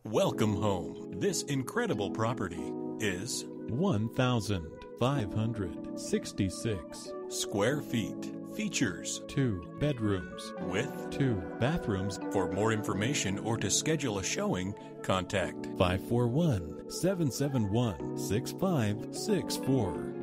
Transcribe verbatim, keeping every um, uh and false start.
Welcome home. This incredible property is one thousand five hundred sixty-six square feet. Features two bedrooms with two bathrooms. For more information or to schedule a showing, contact five four one, seven seven one, six five six four.